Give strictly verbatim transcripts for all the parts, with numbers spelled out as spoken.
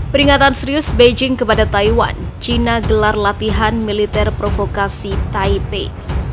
Peringatan serius Beijing kepada Taiwan. China gelar latihan militer provokasi Taipei.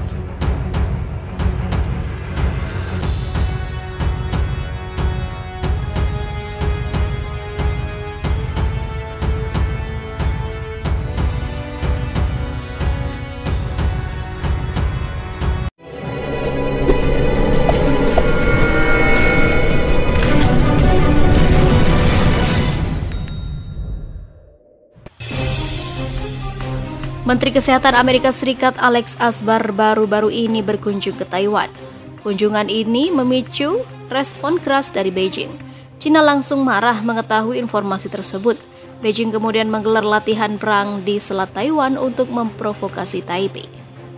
Menteri Kesehatan Amerika Serikat Alex Azar baru-baru ini berkunjung ke Taiwan. Kunjungan ini memicu respon keras dari Beijing. China langsung marah mengetahui informasi tersebut. Beijing kemudian menggelar latihan perang di Selat Taiwan untuk memprovokasi Taipei.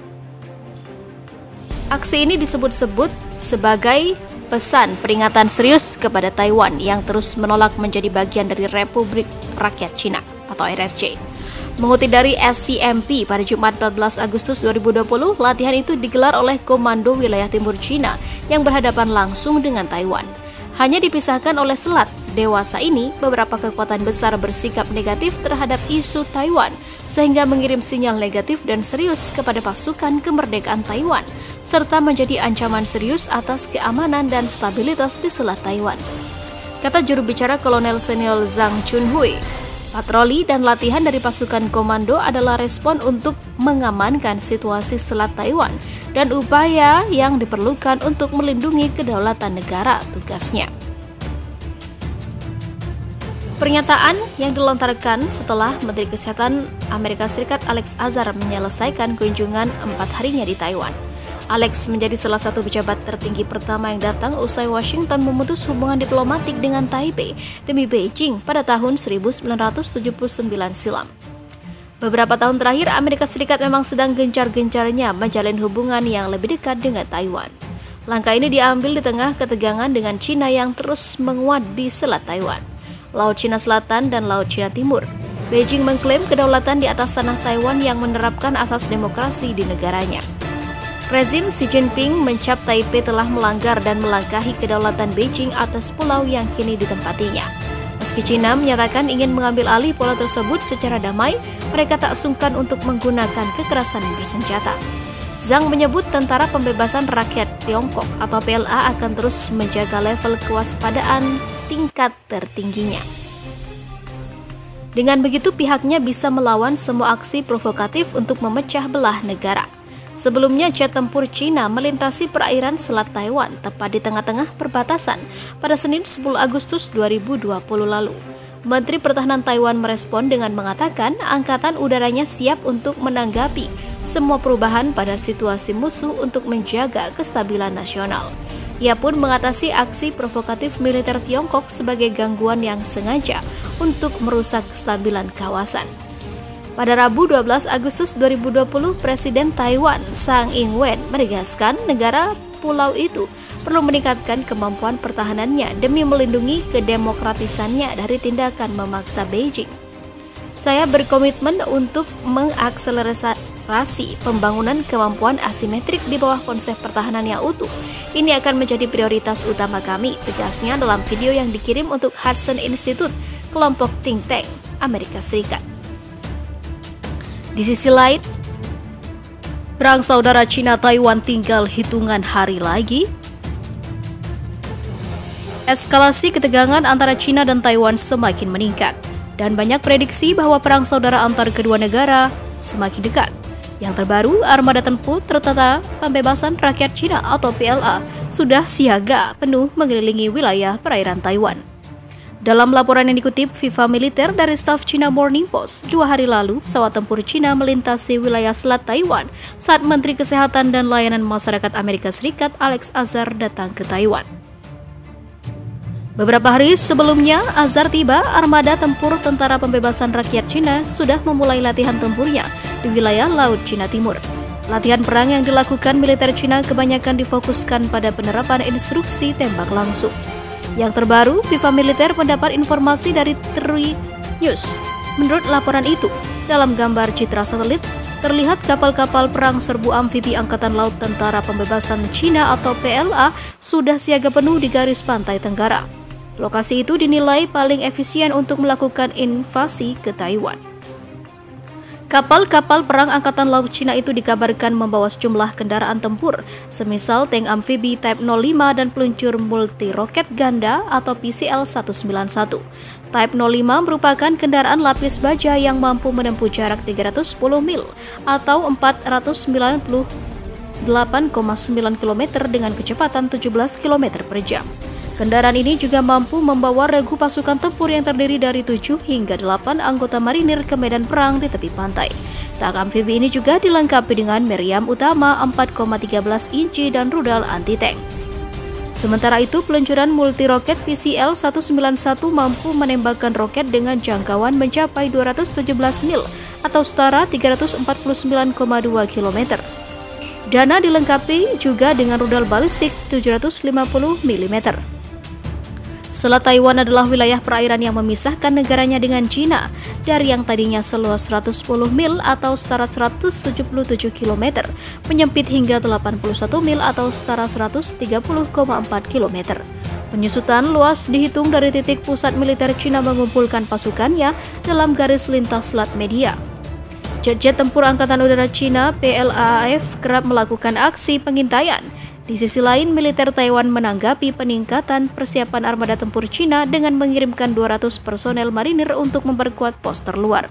Aksi ini disebut-sebut sebagai pesan peringatan serius kepada Taiwan yang terus menolak menjadi bagian dari Republik Rakyat Cina atau R R C. Mengutip dari S C M P pada Jumat empat belas Agustus dua ribu dua puluh, latihan itu digelar oleh Komando Wilayah Timur Cina yang berhadapan langsung dengan Taiwan. Hanya dipisahkan oleh selat. Dewasa ini, beberapa kekuatan besar bersikap negatif terhadap isu Taiwan, sehingga mengirim sinyal negatif dan serius kepada pasukan kemerdekaan Taiwan, serta menjadi ancaman serius atas keamanan dan stabilitas di Selat Taiwan. Kata juru bicara Kolonel Senior Zhang Chunhui, patroli dan latihan dari pasukan komando adalah respon untuk mengamankan situasi Selat Taiwan dan upaya yang diperlukan untuk melindungi kedaulatan negara tugasnya. Pernyataan yang dilontarkan setelah Menteri Kesehatan Amerika Serikat Alex Azar menyelesaikan kunjungan empat harinya di Taiwan. Alex menjadi salah satu pejabat tertinggi pertama yang datang usai Washington memutus hubungan diplomatik dengan Taipei demi Beijing pada tahun seribu sembilan ratus tujuh puluh sembilan silam. Beberapa tahun terakhir, Amerika Serikat memang sedang gencar-gencarnya menjalin hubungan yang lebih dekat dengan Taiwan. Langkah ini diambil di tengah ketegangan dengan China yang terus menguat di Selat Taiwan, Laut Cina Selatan, dan Laut Cina Timur. Beijing mengklaim kedaulatan di atas tanah Taiwan yang menerapkan asas demokrasi di negaranya. Rezim Xi Jinping mencap Taipei telah melanggar dan melangkahi kedaulatan Beijing atas pulau yang kini ditempatinya. Meski China menyatakan ingin mengambil alih pulau tersebut secara damai, mereka tak sungkan untuk menggunakan kekerasan bersenjata. Zhang menyebut Tentara Pembebasan Rakyat Tiongkok atau P L A akan terus menjaga level kewaspadaan tingkat tertingginya. Dengan begitu, pihaknya bisa melawan semua aksi provokatif untuk memecah belah negara. Sebelumnya, jet tempur China melintasi perairan Selat Taiwan tepat di tengah-tengah perbatasan pada Senin sepuluh Agustus dua ribu dua puluh lalu. Menteri Pertahanan Taiwan merespon dengan mengatakan angkatan udaranya siap untuk menanggapi semua perubahan pada situasi musuh untuk menjaga kestabilan nasional. Ia pun mengatasi aksi provokatif militer Tiongkok sebagai gangguan yang sengaja untuk merusak kestabilan kawasan. Pada Rabu dua belas Agustus dua ribu dua puluh, Presiden Taiwan Tsai Ing-wen menegaskan negara pulau itu perlu meningkatkan kemampuan pertahanannya demi melindungi kedemokratisannya dari tindakan memaksa Beijing. Saya berkomitmen untuk mengakselerasi pembangunan kemampuan asimetrik di bawah konsep pertahanan yang utuh. Ini akan menjadi prioritas utama kami, tegasnya dalam video yang dikirim untuk Hudson Institute, kelompok think tank Amerika Serikat. Di sisi lain, perang saudara China-Taiwan tinggal hitungan hari lagi. Eskalasi ketegangan antara China dan Taiwan semakin meningkat, dan banyak prediksi bahwa perang saudara antar kedua negara semakin dekat. Yang terbaru, armada tempur Tentara Pembebasan Rakyat Cina atau P L A sudah siaga penuh mengelilingi wilayah perairan Taiwan. Dalam laporan yang dikutip Viva Militer dari staf China Morning Post, dua hari lalu pesawat tempur China melintasi wilayah Selat Taiwan saat Menteri Kesehatan dan Layanan Masyarakat Amerika Serikat Alex Azar datang ke Taiwan. Beberapa hari sebelumnya Azar tiba, armada tempur Tentara Pembebasan Rakyat Cina sudah memulai latihan tempurnya di wilayah Laut Cina Timur. Latihan perang yang dilakukan militer Cina kebanyakan difokuskan pada penerapan instruksi tembak langsung. Yang terbaru, Viva Militer mendapat informasi dari Tri News. Menurut laporan itu, dalam gambar citra satelit, terlihat kapal-kapal perang serbu amfibi Angkatan Laut Tentara Pembebasan Cina atau P L A sudah siaga penuh di garis pantai Tenggara. Lokasi itu dinilai paling efisien untuk melakukan invasi ke Taiwan. Kapal-kapal perang Angkatan Laut Cina itu dikabarkan membawa sejumlah kendaraan tempur, semisal tank amfibi Type nol lima dan peluncur multi-roket ganda atau P C L seratus sembilan puluh satu. Type nol lima merupakan kendaraan lapis baja yang mampu menempuh jarak tiga ratus sepuluh mil atau empat ratus sembilan puluh delapan koma sembilan kilometer dengan kecepatan tujuh belas kilometer per jam. Kendaraan ini juga mampu membawa regu pasukan tempur yang terdiri dari tujuh hingga delapan anggota marinir ke medan perang di tepi pantai. Tank amfibi ini juga dilengkapi dengan meriam utama empat koma satu tiga inci dan rudal anti-tank. Sementara itu, peluncuran multi-roket P C L seratus sembilan puluh satu mampu menembakkan roket dengan jangkauan mencapai dua ratus tujuh belas mil atau setara tiga ratus empat puluh sembilan koma dua kilometer. Dana dilengkapi juga dengan rudal balistik tujuh ratus lima puluh milimeter. Selat Taiwan adalah wilayah perairan yang memisahkan negaranya dengan Cina dari yang tadinya seluas seratus sepuluh mil atau setara seratus tujuh puluh tujuh kilometer, menyempit hingga delapan puluh satu mil atau setara seratus tiga puluh koma empat kilometer. Penyusutan luas dihitung dari titik pusat militer Cina mengumpulkan pasukannya dalam garis lintas Selat Media. Jet-jet tempur Angkatan Udara Cina P L A A F kerap melakukan aksi pengintaian. Di sisi lain, militer Taiwan menanggapi peningkatan persiapan armada tempur Cina dengan mengirimkan dua ratus personel marinir untuk memperkuat pos terluar.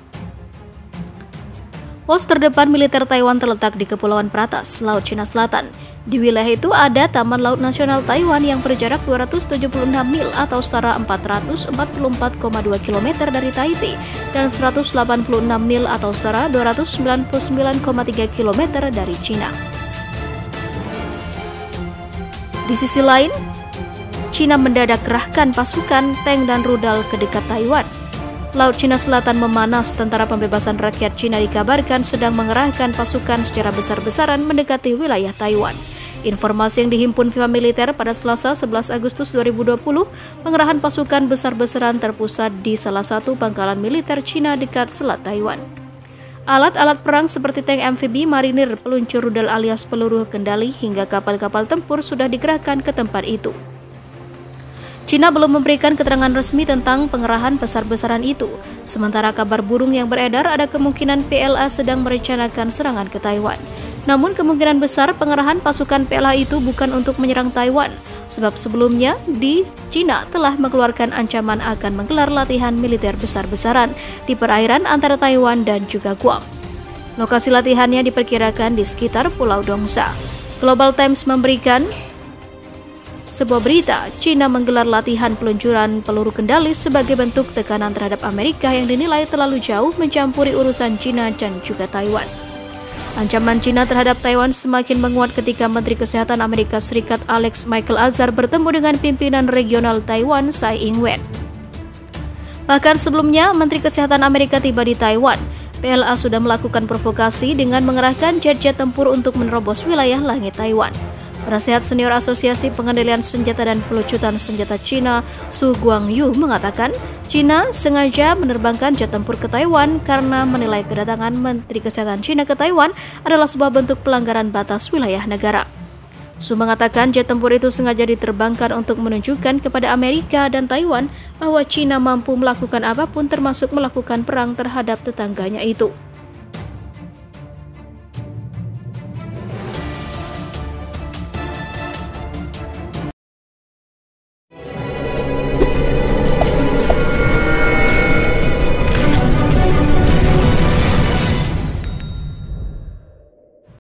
Pos terdepan militer Taiwan terletak di Kepulauan Pratas, Laut Cina Selatan. Di wilayah itu ada Taman Laut Nasional Taiwan yang berjarak dua ratus tujuh puluh enam mil atau setara empat ratus empat puluh empat koma dua kilometer dari Taipei dan seratus delapan puluh enam mil atau setara dua ratus sembilan puluh sembilan koma tiga kilometer dari Cina. Di sisi lain, Cina mendadak kerahkan pasukan, tank dan rudal ke dekat Taiwan. Laut Cina Selatan memanas, tentara pembebasan rakyat Cina dikabarkan sedang mengerahkan pasukan secara besar-besaran mendekati wilayah Taiwan. Informasi yang dihimpun pihak militer pada Selasa sebelas Agustus dua ribu dua puluh, pengerahan pasukan besar-besaran terpusat di salah satu pangkalan militer Cina dekat Selat Taiwan. Alat-alat perang seperti tank amfibi, marinir, peluncur rudal alias peluru kendali hingga kapal-kapal tempur sudah dikerahkan ke tempat itu. Cina belum memberikan keterangan resmi tentang pengerahan besar-besaran itu. Sementara kabar burung yang beredar ada kemungkinan P L A sedang merencanakan serangan ke Taiwan. Namun kemungkinan besar pengerahan pasukan P L A itu bukan untuk menyerang Taiwan, sebab sebelumnya di Cina telah mengeluarkan ancaman akan menggelar latihan militer besar-besaran di perairan antara Taiwan dan juga Guam. Lokasi latihannya diperkirakan di sekitar Pulau Dongsa. Global Times memberikan sebuah berita, Cina menggelar latihan peluncuran peluru kendali sebagai bentuk tekanan terhadap Amerika yang dinilai terlalu jauh mencampuri urusan Cina dan juga Taiwan. Ancaman Cina terhadap Taiwan semakin menguat ketika Menteri Kesehatan Amerika Serikat Alex Michael Azar bertemu dengan pimpinan regional Taiwan Tsai Ing-wen. Bahkan sebelumnya, Menteri Kesehatan Amerika tiba di Taiwan. P L A sudah melakukan provokasi dengan mengerahkan jet-jet tempur untuk menerobos wilayah langit Taiwan. Penasehat senior Asosiasi Pengendalian Senjata dan Pelucutan Senjata Cina, Su Guangyu, mengatakan Cina sengaja menerbangkan jet tempur ke Taiwan karena menilai kedatangan Menteri Kesehatan Cina ke Taiwan adalah sebuah bentuk pelanggaran batas wilayah negara. Su mengatakan jet tempur itu sengaja diterbangkan untuk menunjukkan kepada Amerika dan Taiwan bahwa Cina mampu melakukan apapun termasuk melakukan perang terhadap tetangganya itu.